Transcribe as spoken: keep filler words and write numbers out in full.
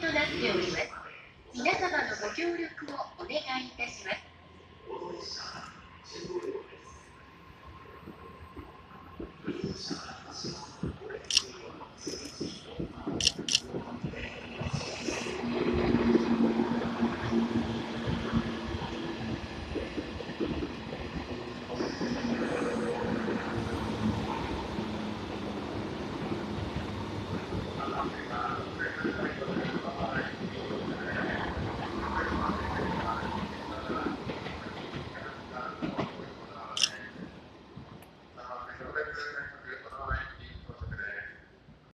となっております。皆様のご協力をお願いいたします。 Gracias.